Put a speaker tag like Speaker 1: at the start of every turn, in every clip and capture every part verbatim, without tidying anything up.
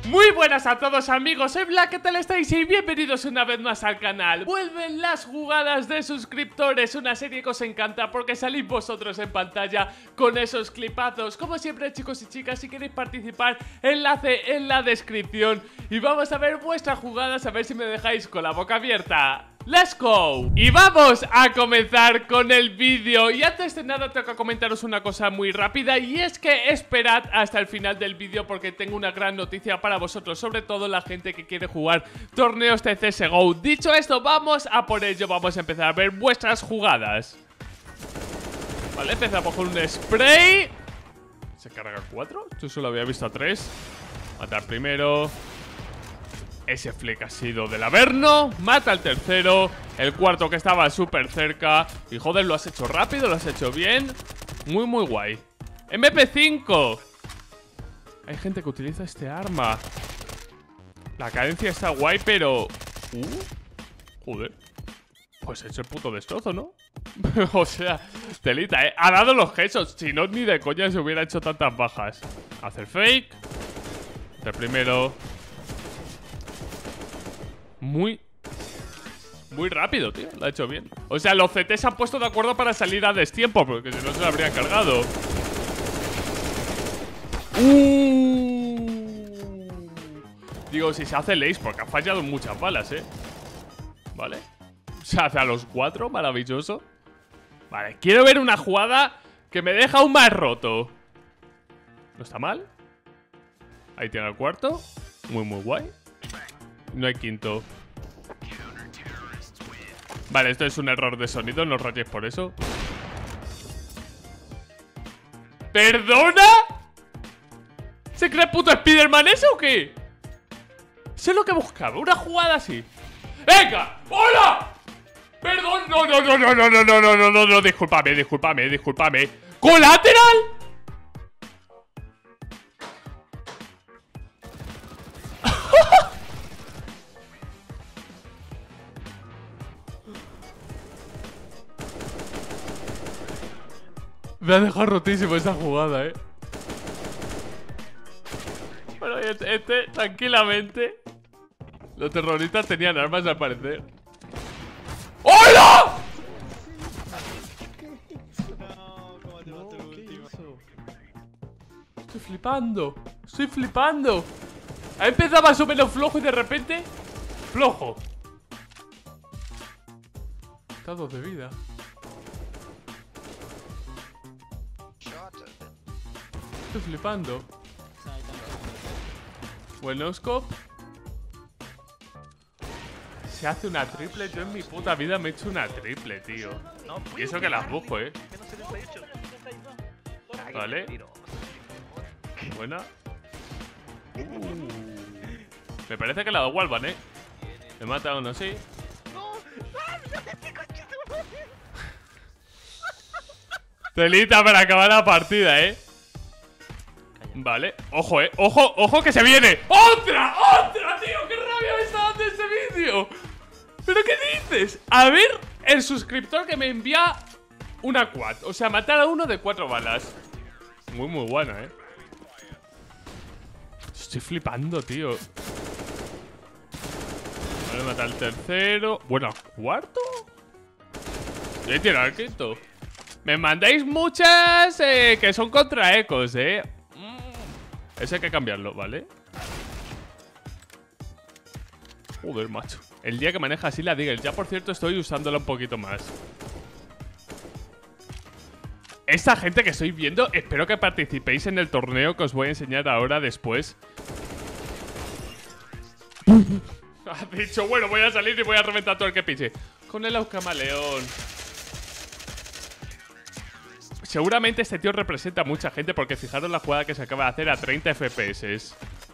Speaker 1: Muy buenas a todos amigos, soy Black, ¿qué tal estáis? Y bienvenidos una vez más al canal. Vuelven las jugadas de suscriptores, una serie que os encanta porque salís vosotros en pantalla con esos clipazos. Como siempre, chicos y chicas, si queréis participar, enlace en la descripción. Y vamos a ver vuestras jugadas, a ver si me dejáis con la boca abierta. ¡Let's go! Y vamos a comenzar con el vídeo. Y antes de nada tengo que comentaros una cosa muy rápida, y es que esperad hasta el final del vídeo porque tengo una gran noticia para vosotros, sobre todo la gente que quiere jugar torneos de C S G O. Dicho esto, vamos a por ello, vamos a empezar a ver vuestras jugadas. Vale, empezamos con un spray. ¿Se carga cuatro? Yo solo había visto a tres. Matar primero. Ese flick ha sido del Averno. Mata al tercero. El cuarto que estaba súper cerca. Y joder, lo has hecho rápido, lo has hecho bien. Muy, muy guay. M P cinco. Hay gente que utiliza este arma. La cadencia está guay, pero... Uh, joder. Pues he hecho el puto destrozo, ¿no? O sea, telita, ¿eh? Ha dado los headshots. Si no, ni de coña se hubiera hecho tantas bajas. Hacer fake. El primero... Muy... Muy rápido, tío. Lo ha hecho bien. O sea, los C T se han puesto de acuerdo para salir a destiempo, porque si no se lo habrían cargado. uh. Digo, si se hace el ace, porque ha fallado muchas balas, eh. Vale. Se hace a los cuatro, maravilloso. Vale, quiero ver una jugada que me deja aún más roto. No está mal. Ahí tiene el cuarto. Muy, muy guay. No hay quinto. Vale, esto es un error de sonido, no os rayéis por eso. ¿Perdona? ¿Se cree puto Spiderman ese o qué? Sé lo que buscaba, una jugada así. ¡Venga! ¡Hola! Perdón, no, no, no, no, no, no, no, no, no, no, no, discúlpame, discúlpame, discúlpame. ¿Colateral? Me ha dejado rotísimo esa jugada, eh. Bueno, este, este, tranquilamente. Los terroristas tenían armas al parecer. ¡Hola! No, ¿qué hizo? Estoy flipando. Estoy flipando. Ha empezado más o menos flojo y de repente flojo. Estado de vida. Estoy flipando. Bueno, scope. Se hace una triple. Yo en mi puta vida me he hecho una triple, tío. Y eso que las busco, eh. Vale. Buena. Uh. Me parece que la da Walvan, eh. Me mata uno, sí. Telita para acabar la partida, eh. Vale, ojo, eh, ojo, ojo que se viene. ¡Otra! ¡Otra, tío! ¡Qué rabia me está dando este vídeo! ¿Pero qué dices? A ver, el suscriptor que me envía una quad. O sea, matar a uno de cuatro balas. Muy, muy buena, eh. Estoy flipando, tío. Vale, matar al tercero. Bueno, ¿cuarto? Ya tiene al quinto. Me mandáis muchas eh, que son contra ecos, eh. Ese hay que cambiarlo, ¿vale? Joder, macho. El día que maneja así la Deagle. Ya, por cierto, estoy usándola un poquito más. Esta gente que estoy viendo, espero que participéis en el torneo que os voy a enseñar ahora después. Ha dicho, bueno, voy a salir y voy a reventar todo el que pise. Con el Camaleón. Seguramente este tío representa a mucha gente porque fijaros la jugada que se acaba de hacer a treinta F P S.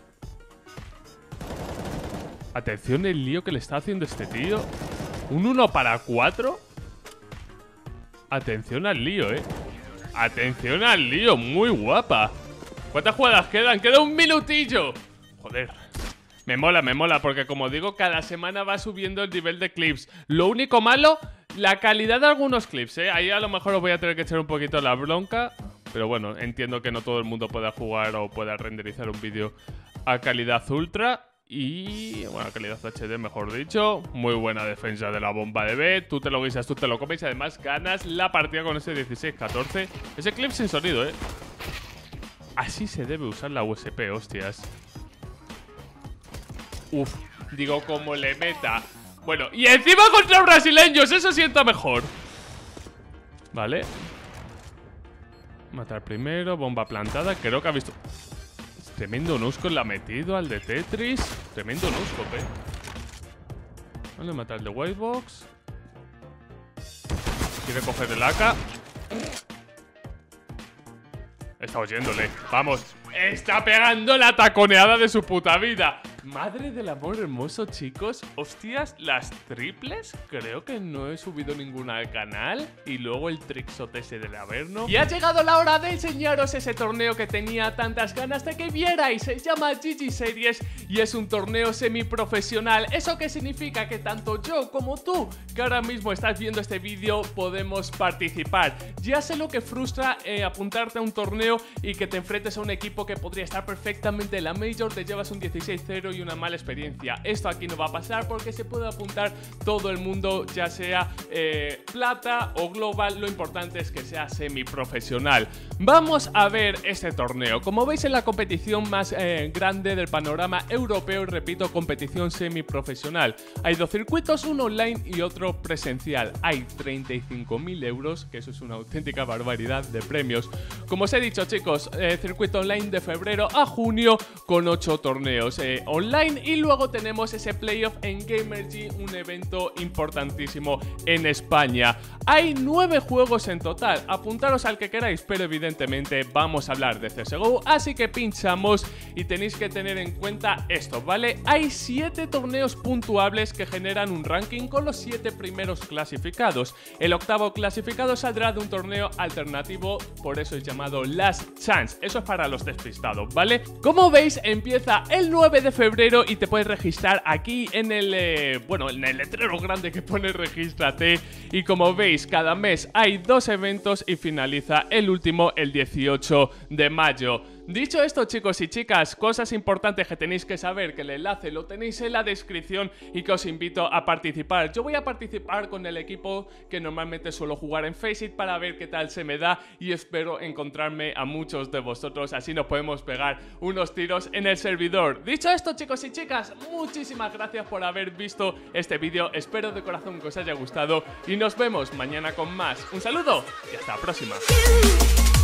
Speaker 1: Atención el lío que le está haciendo este tío. Un uno para cuatro. Atención al lío, eh. Atención al lío, muy guapa. ¿Cuántas jugadas quedan? Queda un minutillo. Joder. Me mola, me mola, porque como digo, cada semana va subiendo el nivel de clips. Lo único malo, la calidad de algunos clips, ¿eh? Ahí a lo mejor os voy a tener que echar un poquito la bronca. Pero bueno, entiendo que no todo el mundo pueda jugar o pueda renderizar un vídeo a calidad ultra. Y, bueno, calidad H D, mejor dicho. Muy buena defensa de la bomba de B. Tú te lo guisas, tú te lo comes y además ganas la partida con ese dieciséis catorce. Ese clip sin sonido, ¿eh? Así se debe usar la U S P, hostias. Uf, digo, como le meta. Bueno, y encima contra brasileños, eso sienta mejor. Vale. Matar primero, bomba plantada. Creo que ha visto... Tremendo Nusco le ha metido al de Tetris. Tremendo Nusco, ¿eh? Vale, matar el de Whitebox. Quiere coger el A K. Está oyéndole. Vamos. Está pegando la taconeada de su puta vida. Madre del amor hermoso, chicos. Hostias, las triples. Creo que no he subido ninguna al canal. Y luego el trickshot ese del Averno. Y ha llegado la hora de enseñaros ese torneo que tenía tantas ganas de que vierais. Se llama G G Series y es un torneo semiprofesional. ¿Eso qué significa? Que tanto yo como tú, que ahora mismo estás viendo este vídeo, podemos participar. Ya sé lo que frustra eh, apuntarte a un torneo y que te enfrentes a un equipo que podría estar perfectamente en la Major, te llevas un dieciséis cero y una mala experiencia. Esto aquí no va a pasar porque se puede apuntar todo el mundo, ya sea eh, plata o global. Lo importante es que sea semiprofesional. Vamos a ver este torneo. Como veis, en la competición más eh, grande del panorama europeo, y repito, competición semiprofesional. Hay dos circuitos, uno online y otro presencial. Hay treinta y cinco mil euros, que eso es una auténtica barbaridad de premios. Como os he dicho, chicos, eh, circuito online de febrero a junio con ocho torneos eh, online, y luego tenemos ese playoff en Gamergy, un evento importantísimo en España. Hay nueve juegos en total, apuntaros al que queráis, pero evidentemente vamos a hablar de C S G O, así que pinchamos y tenéis que tener en cuenta esto, ¿vale? Hay siete torneos puntuables que generan un ranking con los siete primeros clasificados. El octavo clasificado saldrá de un torneo alternativo, por eso es llamado Last Chance. Eso es para los despistados, ¿vale? Como veis, empieza el nueve de febrero y te puedes registrar aquí en el, eh, bueno, en el letrero grande que pone regístrate. Y como veis, cada mes hay dos eventos y finaliza el último el dieciocho de mayo. Dicho esto, chicos y chicas, cosas importantes que tenéis que saber, que el enlace lo tenéis en la descripción y que os invito a participar. Yo voy a participar con el equipo que normalmente suelo jugar en Faceit para ver qué tal se me da, y espero encontrarme a muchos de vosotros, así nos podemos pegar unos tiros en el servidor. Dicho esto, chicos y chicas, muchísimas gracias por haber visto este vídeo, espero de corazón que os haya gustado y nos vemos mañana con más. Un saludo y hasta la próxima.